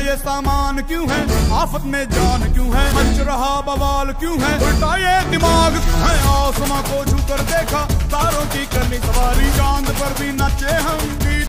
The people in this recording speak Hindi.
ये सामान क्यों है, आफत में जान क्यों है, मच रहा बवाल क्यों है, उल्टा ये दिमाग क्यों है। आसमां को छू कर देखा, तारों की करनी सवारी, चांद पर भी नाचे हम।